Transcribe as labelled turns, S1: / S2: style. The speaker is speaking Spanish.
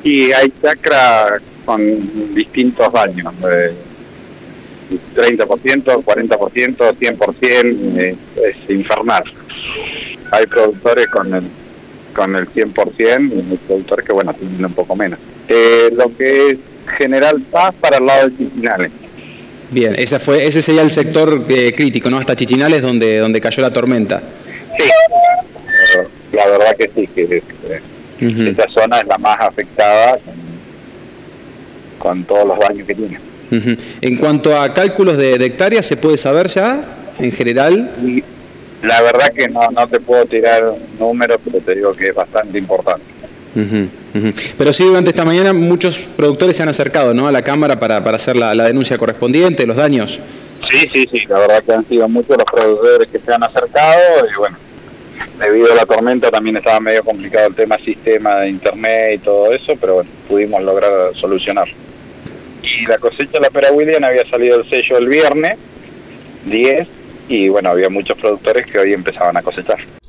S1: Y hay chacra con distintos daños, 30%, 40%, 100%, es infernal. Hay productores con el 100% y hay productores que, bueno, tienen un poco menos. Lo que es General Paz para el lado de Chichinales.
S2: Bien, ese sería el sector crítico, ¿no? Hasta Chichinales donde cayó la tormenta.
S1: Sí, la verdad que sí, que esta zona es la más afectada con todos los daños que tiene.
S2: En cuanto a cálculos de hectáreas, ¿se puede saber ya, en general?
S1: Y la verdad que no te puedo tirar números, pero te digo que es bastante importante.
S2: Pero sí, durante esta mañana muchos productores se han acercado, ¿no?, a la Cámara para hacer la denuncia correspondiente, los daños.
S1: Sí, la verdad que han sido muchos los productores que se han acercado y bueno, debido a la tormenta también estaba medio complicado el tema sistema de internet y todo eso, pero bueno, pudimos lograr solucionar. Y la cosecha de la pera William había salido el sello el viernes 10 y bueno, había muchos productores que hoy empezaban a cosechar.